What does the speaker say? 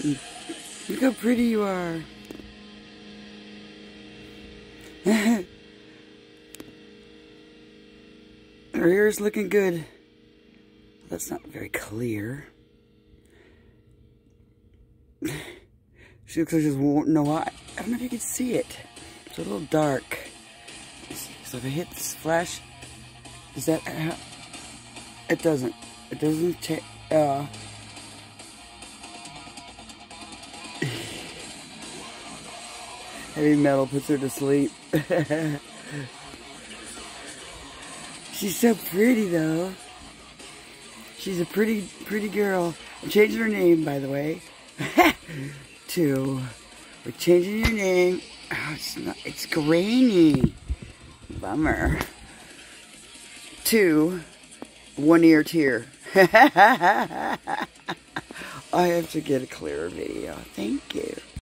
Look how pretty you are. Her hair's looking good. That's not very clear. She looks like she just won't know why. I don't know if you can see it. It's a little dark. So if I hit this flash, does that... it doesn't. It doesn't take... Heavy metal puts her to sleep. She's so pretty, though. She's a pretty girl. I'm changing her name, by the way. We're changing your name. Oh, it's grainy. Bummer. To One Ear Tear. I have to get a clearer video. Thank you.